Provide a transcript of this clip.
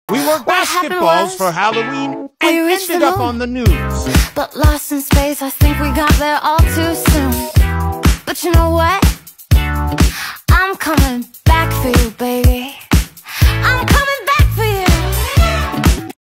We wore basketballs for Halloween and ended up on the news. But lost in space, I think we got there all too soon. But you know what?